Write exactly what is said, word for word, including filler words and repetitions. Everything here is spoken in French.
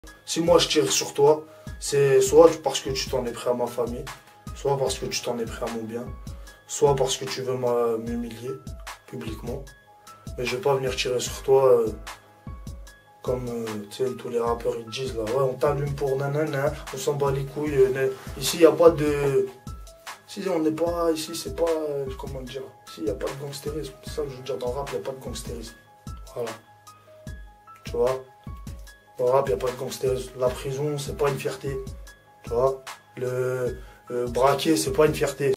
Si moi je tire sur toi, c'est soit parce que tu t'en es pris à ma famille, soit parce que tu t'en es pris à mon bien, soit parce que tu veux m'humilier publiquement. Mais je vais pas venir tirer sur toi euh, comme euh, tous les rappeurs ils disent là, ouais on t'allume pour nanana, on s'en bat les couilles. Euh, ici il n'y a pas de... Si on n'est pas... Ici c'est pas... Euh, comment dire? Ici il n'y a pas de gangstérisme. C'est ça que je veux dire, dans le rap il n'y a pas de gangstérisme. Voilà. Tu vois? Dans le rap il n'y a pas de gangstérisme. La prison c'est pas une fierté. Tu vois? Le... Euh, braquer c'est pas une fierté.